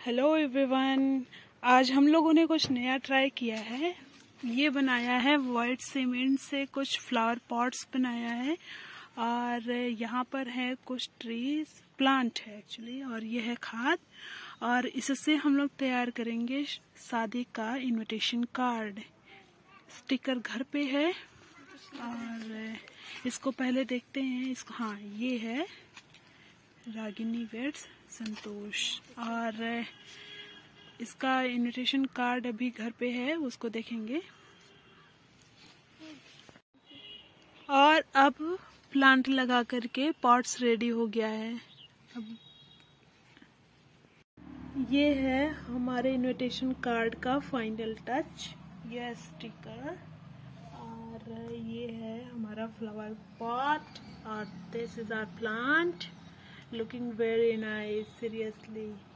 Hello everyone, आज हम लोगों ने कुछ नया ट्राई किया है। ये बनाया है व्हाइट सीमेंट से कुछ फ्लावर पॉट्स बनाया है और यहाँ पर है कुछ ट्रीज प्लांट है एक्चुअली, और ये है खाद। और इससे हम लोग तैयार करेंगे शादी का इनविटेशन कार्ड। स्टिकर घर पे है और इसको पहले देखते हैं। इसको हाँ, ये है रागिनी वेड्स संतोष, और इसका इनविटेशन कार्ड अभी घर पे है, उसको देखेंगे। और अब प्लांट लगा करके पॉट्स रेडी हो गया है। अब ये है हमारे इनविटेशन कार्ड का फाइनल टच, ये स्टिकर, और ये है हमारा फ्लावर पॉट, और this is our plant looking very nice, seriously.